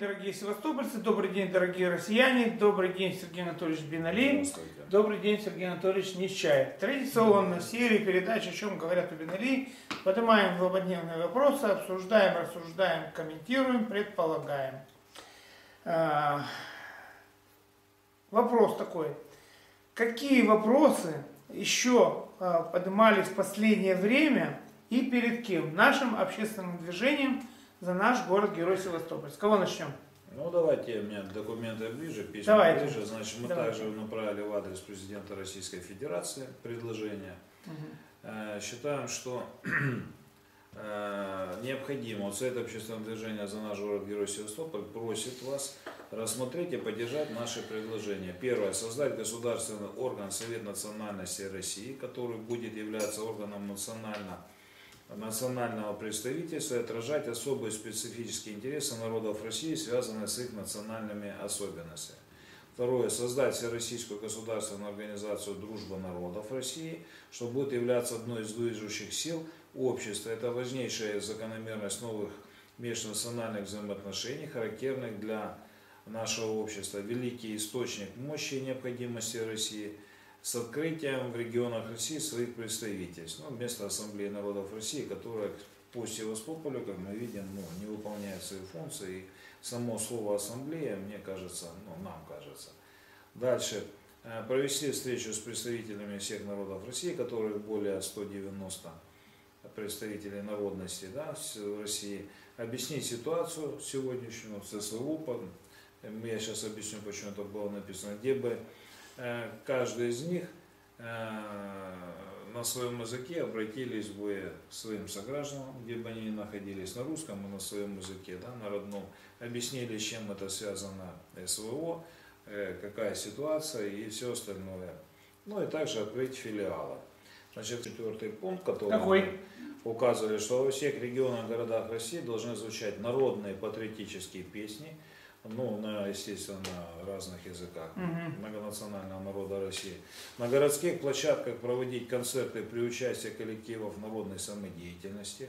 дорогие севастопольцы, добрый день, дорогие россияне, добрый день, Сергей Анатольевич Бен-Али, добрый день, Сергей Анатольевич Нечаев. Традиционно в серии передач «О чем говорят о Бен-Али» поднимаем злободневные вопросы, обсуждаем, рассуждаем, комментируем, предполагаем. Вопрос такой. Какие вопросы еще поднимались в последнее время и перед кем? Нашим общественным движением за наш город-герой Севастополь. С кого начнем? Ну давайте, у меня документы ближе, письма ближе. Значит, мы также направили в адрес президента Российской Федерации предложение. Считаем, что необходимо, вот Совет общественного движения за наш город-герой Севастополь просит вас рассмотреть и поддержать наши предложения. Первое. Создать государственный орган Совет национальности России, который будет являться органом национального представительства и отражать особые специфические интересы народов России, связанные с их национальными особенностями. Второе. Создать всероссийскую государственную организацию «Дружба народов России», что будет являться одной из движущих сил общества. Это важнейшая закономерность новых межнациональных взаимоотношений, характерных для нашего общества, великий источник мощи и необходимости России, с открытием в регионах России своих представительств. Вместо Ассамблеи народов России, которая по Севастополю, как мы видим, не выполняет свои функции. И само слово «ассамблея», мне кажется, нам кажется. Дальше. Провести встречу с представителями всех народов России, которых более 190 представителей народности в России. Объяснить ситуацию сегодняшнюю в ССВУ. Я сейчас объясню, почему это было написано. Где бы каждый из них на своем языке обратились бы к своим согражданам, где бы они ни находились, на русском и на своем языке, на родном, объяснили, с чем это связано СВО, какая ситуация и все остальное. И также открыть филиалы. Значит, четвертый пункт, который мы указывали, что во всех регионах, городах России должны звучать народные патриотические песни, естественно, на разных языках многонационального народа России. На городских площадках проводить концерты при участии коллективов народной самодеятельности.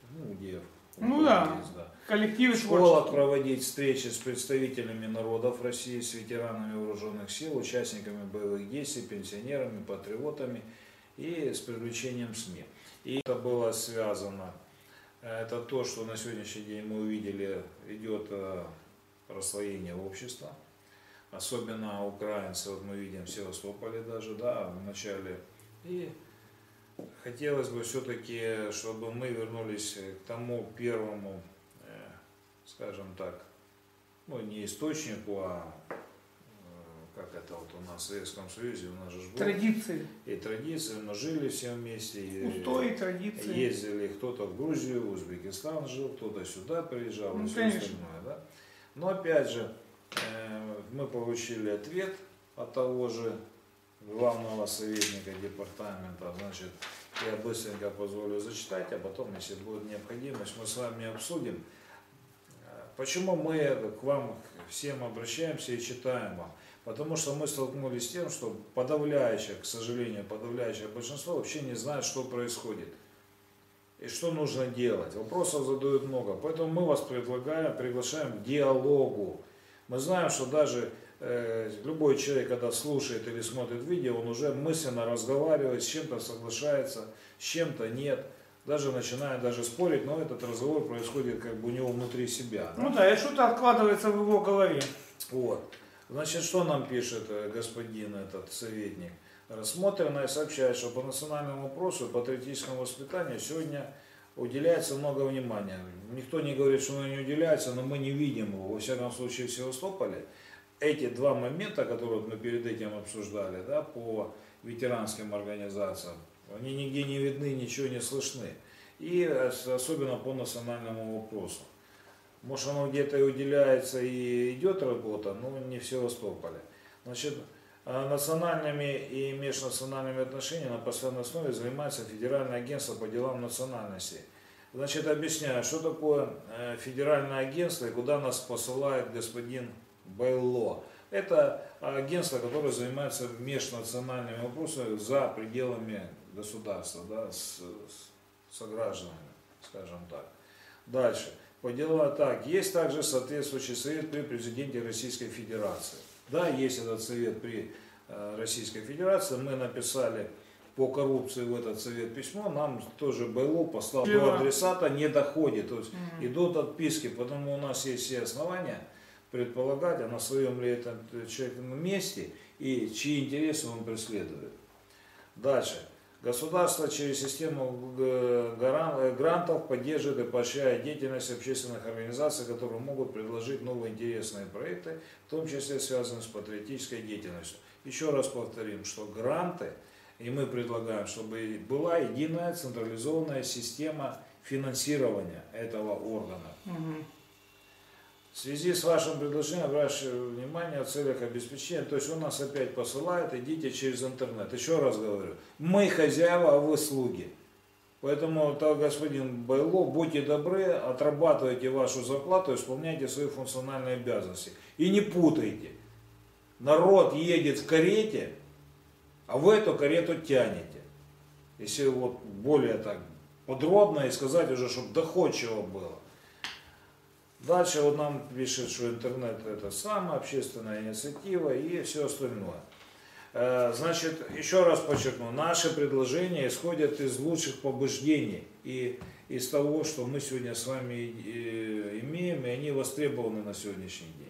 Коллективы. В школах проводить встречи с представителями народов России, с ветеранами вооруженных сил, участниками боевых действий, пенсионерами, патриотами и с привлечением СМИ. И это было связано, это то, что на сегодняшний день мы увидели, идет расслоение общества, особенно украинцы, мы видим в Севастополе даже, в начале. И хотелось бы все-таки, чтобы мы вернулись к тому первому, скажем так, не источнику, а как это у нас в Советском Союзе, у нас же было. Традиции. И традиции, мы жили все вместе. Устои, традиции. Ездили кто-то в Грузию, в Узбекистан жил, кто-то сюда приезжал, и все остальное, Но опять же, мы получили ответ от того же главного советника департамента. Значит, я быстренько позволю зачитать, а потом, если будет необходимость, мы с вами обсудим. Почему мы к вам всем обращаемся и читаем вам? Потому что мы столкнулись с тем, что подавляющее, к сожалению, подавляющее большинство вообще не знает, что происходит. И что нужно делать? Вопросов задают много. Поэтому мы вас приглашаем к диалогу. Мы знаем, что даже любой человек, когда слушает или смотрит видео, он уже мысленно разговаривает, с чем-то соглашается, с чем-то нет. Даже начинает спорить, но этот разговор происходит у него внутри себя. И что-то откладывается в его голове. Значит, что нам пишет господин этот советник? Рассмотрено и сообщает, что по национальному вопросу, патриотическому воспитанию сегодня уделяется много внимания. Никто не говорит, что оно не уделяется, но мы не видим его. Во всяком случае, в Севастополе эти два момента, которые мы перед этим обсуждали, по ветеранским организациям, они нигде не видны, ничего не слышны. И особенно по национальному вопросу. Может, оно где-то и уделяется, и идет работа, но не в Севастополе. Значит, национальными и межнациональными отношениями на постоянной основе занимается Федеральное агентство по делам национальностей. Значит, объясняю, что такое Федеральное агентство и куда нас посылает господин Байло. Это агентство, которое занимается межнациональными вопросами за пределами государства, с согражданами, скажем так. Дальше. по делам так. Есть также соответствующий совет при президенте Российской Федерации. Да, есть этот совет при Российской Федерации. Мы написали по коррупции в этот совет письмо, нам тоже БЛО послал до адресата, не доходит. То есть идут отписки, потому у нас есть все основания предполагать, а на своем ли этом человеком месте и чьи интересы он преследует. Дальше. Государство через систему грантов поддерживает и поощряет деятельность общественных организаций, которые могут предложить новые интересные проекты, в том числе связанные с патриотической деятельностью. Еще раз повторим, что гранты, и мы предлагаем, чтобы была единая централизованная система финансирования этого органа. В связи с вашим предложением обращаю внимание в целях обеспечения, то есть он нас опять посылает, идите через интернет. Еще раз говорю, мы хозяева, а вы слуги. Поэтому, господин Байло, будьте добры, отрабатывайте вашу зарплату, исполняйте свои функциональные обязанности. И не путайте. Народ едет в карете, а вы эту карету тянете. Если вот более так подробно и сказать уже, чтобы доходчиво было. Дальше вот нам пишет, что интернет это самая общественная инициатива и все остальное. Значит, еще раз подчеркну, наши предложения исходят из лучших побуждений и из того, что мы сегодня с вами имеем, и они востребованы на сегодняшний день.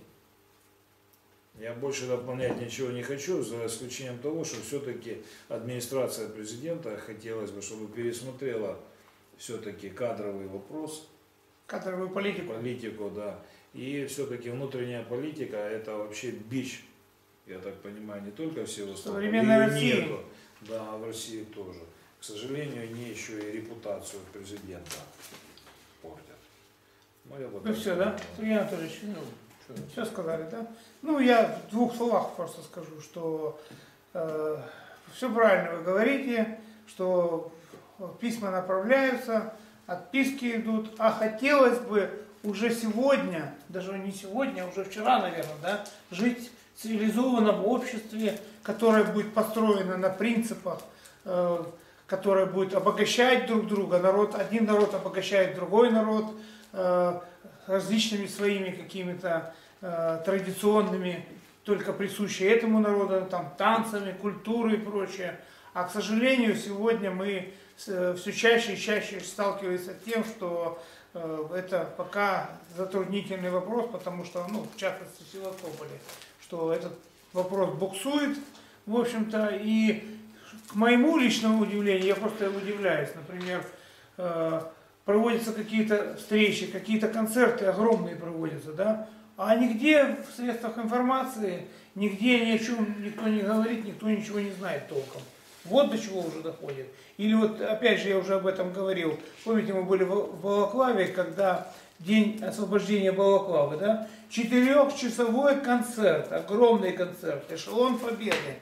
Я больше дополнять ничего не хочу, за исключением того, что все-таки администрация президента хотелось бы, чтобы пересмотрела все-таки кадровый вопрос. Кадровую политику. Политику, да. И все-таки внутренняя политика это вообще бич, я так понимаю, не только всего современной России. Нету, да, а в России тоже. К сожалению, они еще и репутацию президента портят. Ну все, да? Сергей Анатольевич, все сказали, да? Ну, я в двух словах просто скажу, что все правильно вы говорите, что письма направляются, отписки идут, а хотелось бы уже сегодня, даже не сегодня, а уже вчера, наверное, да, жить в цивилизованном обществе, которое будет построено на принципах, которое будет обогащать друг друга, один народ обогащает другой народ, различными своими какими-то традиционными, только присущими этому народу, там, танцами, культурой и прочее. А, к сожалению, сегодня мы все чаще и чаще сталкиваемся с тем, что это пока затруднительный вопрос, потому что, ну, в частности, в Севастополе, что этот вопрос буксует, в общем-то, и к моему личному удивлению, я просто удивляюсь, например, проводятся какие-то встречи, какие-то концерты огромные проводятся, да, а нигде в средствах информации, нигде ни о чем никто не говорит, никто ничего не знает толком. Вот до чего уже доходит. Или вот, опять же, я уже об этом говорил, помните, мы были в Балаклаве, когда день освобождения Балаклавы, да, 4-часовой концерт, огромный концерт, эшелон победы.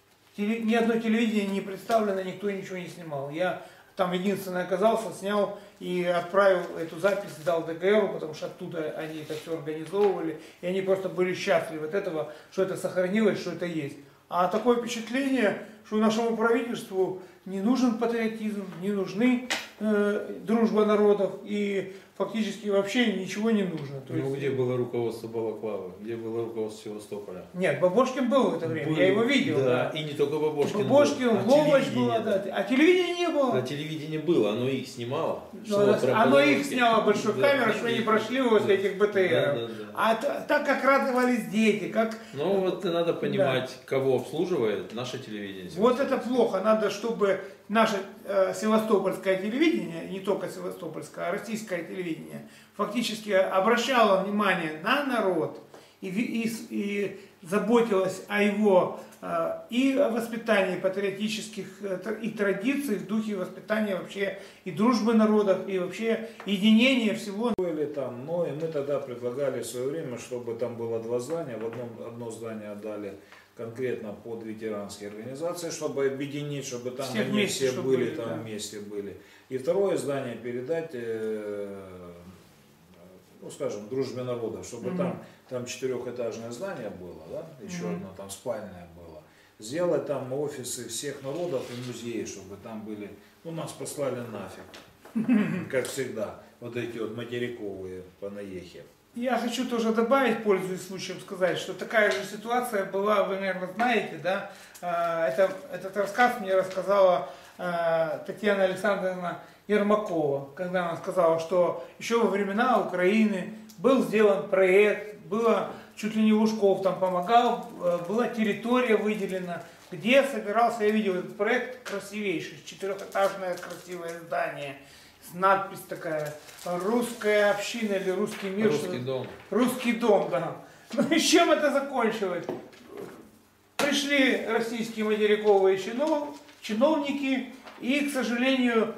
Ни одно телевидение не представлено, никто ничего не снимал. Я там единственное оказался, снял и отправил эту запись, дал ДГРу, потому что оттуда они это все организовывали, и они просто были счастливы от этого, что это сохранилось, что это есть. А такое впечатление, что нашему правительству не нужен патриотизм, не нужны дружба народов, и фактически вообще ничего не нужно. То есть... где было руководство Балаклавы, где было руководство Севастополя? Нет, Бабошкин был в это время, я его видел. Да, и не только Бабошкин. Бабошкин, Ловач была, да. А телевидения не было. А телевидение было, оно их снимало. Оно их сняло большой камерой, что они прошли возле этих БТРов. А так как радовались дети, как... Ну вот надо понимать, кого обслуживает наше телевидение. Вот это плохо, надо, чтобы наше севастопольское телевидение, не только севастопольское, а российское телевидение, фактически обращало внимание на народ и заботилось о его и о воспитании патриотических и традиций в духе воспитания вообще и дружбы народов, и вообще единения всего. Там, но и мы тогда предлагали в свое время, чтобы там было два здания, одно здание отдали конкретно под ветеранские организации, чтобы объединить, чтобы там всех они вместе, все были, да. там вместе были. И второе здание передать, ну скажем, дружбе народов, чтобы там 4-этажное здание было, да? Еще одно там спальное было. Сделать там офисы всех народов и музеи, чтобы там были, ну нас послали нафиг. как всегда, вот эти вот материковые понаехи. Я хочу тоже добавить, пользуясь случаем, сказать, что такая же ситуация была, вы, наверное, знаете, да, этот рассказ мне рассказала Татьяна Александровна Ермакова, когда она сказала, что еще во времена Украины был сделан проект, было, чуть ли не Лужков там помогал, была территория выделена, где собирался, я видел этот проект красивейший, четырехэтажное красивое здание, надпись такая, русская община или русский мир. Русский дом. Русский дом, да. Ну и с чем это закончилось? Пришли российские материковые чиновники и, к сожалению,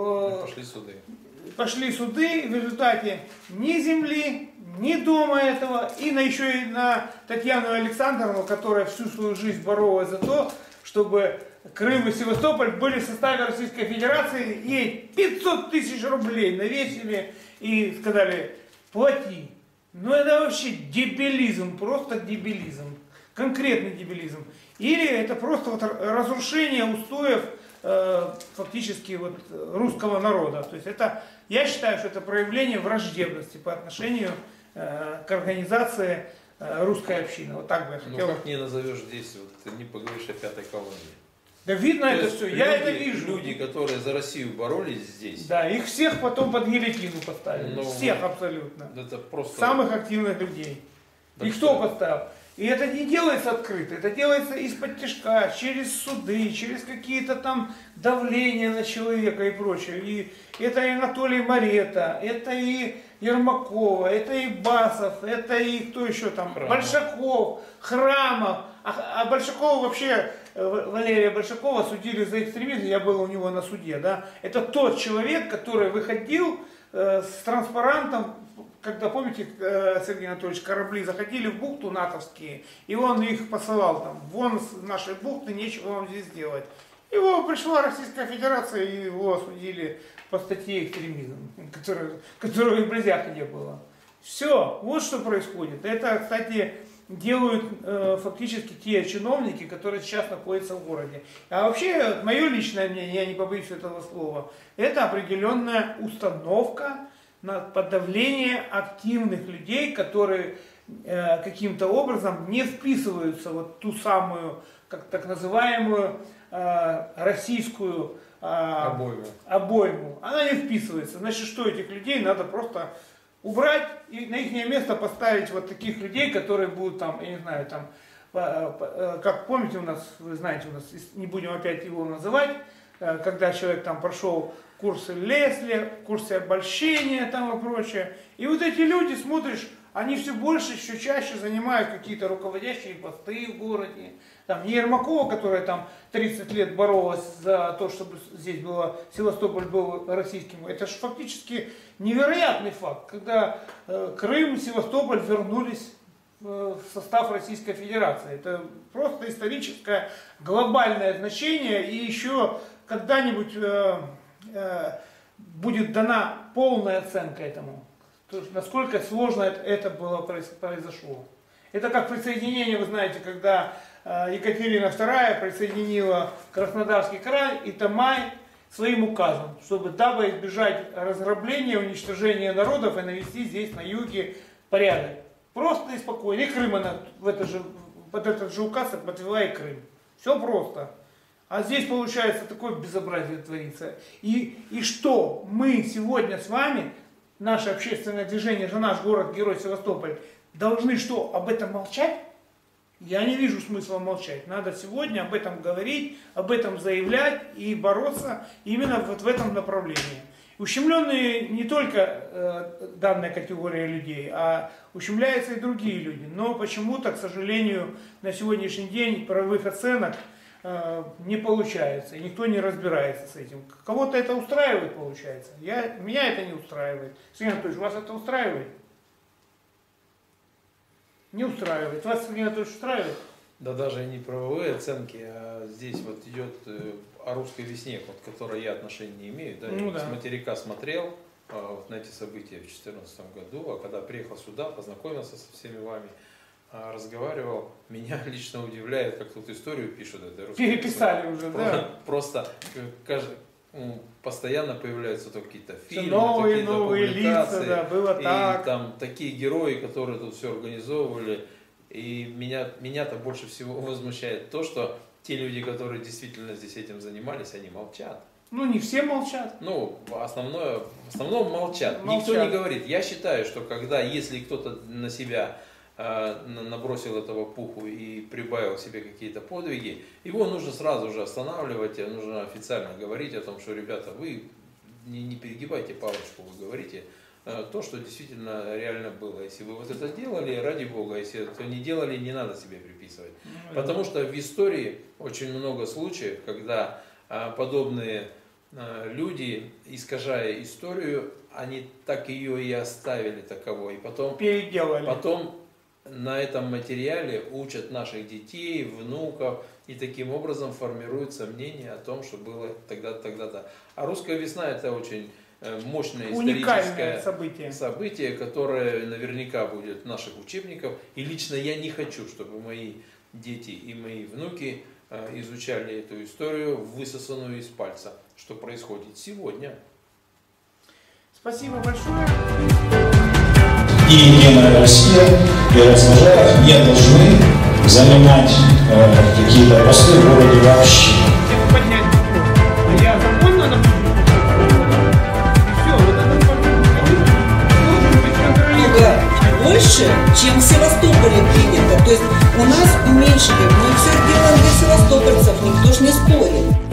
пошли суды, в результате ни земли, ни дома этого, и еще и на Татьяну Александровну, которая всю свою жизнь боролась за то, чтобы Крым и Севастополь были в составе Российской Федерации, ей 500 тысяч рублей навесили и сказали, плати. Ну это вообще дебилизм, просто дебилизм, конкретный дебилизм. Или это просто вот разрушение устоев фактически вот русского народа. То есть это, я считаю, что это проявление враждебности по отношению к организации русской общины. Вот так бы я хотел. Ну как не назовешь здесь, вот ты не поговоришь о пятой колонии. Да видно это все, я это вижу. Люди, которые за Россию боролись здесь. Да, их всех потом под гильотину поставили. Всех абсолютно. Это просто... Самых активных людей. И кто поставил? И это не делается открыто, это делается из-под тишка, через суды, через какие-то там давления на человека и прочее. И это и Анатолий Марета, это и Ермакова, это и Басов, это и кто еще там, Большаков, Храмов. А Большакова вообще, Валерия Большакова судили за экстремизм, я был у него на суде, да. Это тот человек, который выходил с транспарантом, когда, помните, Сергей Анатольевич, корабли заходили в бухту натовские, и он их посылал там, вон с нашей бухты, нечего вам здесь делать. Его пришла Российская Федерация, и его осудили по статье экстремизм, которой в близяк не было. Все, вот что происходит. Это, кстати, делают фактически те чиновники, которые сейчас находятся в городе. А вообще, мое личное мнение, я не побоюсь этого слова, это определенная установка на подавление активных людей, которые каким-то образом не вписываются в вот ту самую, как так называемую, российскую обойму. Она не вписывается. Значит, что этих людей надо просто убрать и на их место поставить вот таких людей, которые будут там, я не знаю, там, как помните у нас, вы знаете, у нас, не будем опять его называть, когда человек там прошел курсы Лесли, курсы обольщения там и прочее. И вот эти люди, смотришь, они все больше, еще чаще занимают какие-то руководящие посты в городе. Там не Ермакова, которая там 30 лет боролась за то, чтобы здесь было, Севастополь был российским. Это же фактически невероятный факт, когда Крым, Севастополь вернулись в состав Российской Федерации. Это просто историческое глобальное значение, и еще когда-нибудь будет дана полная оценка этому. То есть, насколько сложно это было произошло. Это как присоединение, вы знаете, когда Екатерина II присоединила Краснодарский край и Тамай своим указом, дабы избежать разграбления, уничтожения народов и навести здесь на юге порядок. Просто и спокойно. И Крым она под этот же указ подвела и Крым. Все просто. А здесь получается такое безобразие творится. И что мы сегодня с вами, наше общественное движение «За наш город, герой Севастополь», должны что, об этом молчать? Я не вижу смысла молчать. Надо сегодня об этом говорить, об этом заявлять и бороться именно вот в этом направлении. Ущемленные не только данная категория людей, а ущемляются и другие люди. Но почему-то, к сожалению, на сегодняшний день правовых оценок не получается, и никто не разбирается с этим. Кого-то это устраивает, получается. Меня это не устраивает. Сергей Анатольевич, вас это устраивает? Не устраивает. Вас, Сергей Анатольевич, устраивает? Да даже не правовые оценки, а здесь вот идет о русской весне, вот, к которой я отношения не имею. Да? Ну, я да. с материка смотрел вот на эти события в 2014 году, а когда приехал сюда, познакомился со всеми вами, разговаривал, меня лично удивляет, как тут историю пишут. Переписали уже, да. Просто постоянно появляются то какие-то фильмы, новые лица, да, было и так. Там такие герои, которые тут все организовывали. И меня-то больше всего возмущает то, что те люди, которые действительно здесь этим занимались, они молчат. Ну, не все молчат. Ну, в основном молчат. Никто не говорит. Я считаю, что если кто-то на себя набросил этого пуху и прибавил себе какие-то подвиги, его нужно сразу же останавливать, нужно официально говорить о том, что, ребята, вы не перегибайте палочку, вы говорите то, что действительно реально было. Если вы вот это делали, ради Бога, если это не делали, не надо себе приписывать. Потому что в истории очень много случаев, когда подобные люди, искажая историю, они так ее и оставили таковой. И потом переделали. Потом на этом материале учат наших детей, внуков, и таким образом формируется мнение о том, что было тогда-то, тогда-то. А русская весна — это очень мощное историческое событие, которое наверняка будет в наших учебниках. И лично я не хочу, чтобы мои дети и мои внуки изучали эту историю, высосанную из пальца, что происходит сегодня. Спасибо большое. И Единая Россия, и Разножаев не должны занимать какие-то посты в городе вообще. Поднять. А я закон надо все, вот это должен быть контролирован. Больше, чем в Севастополе принято. То есть у нас уменьшили, мы все делаем для севастопольцев, никто ж не спорит.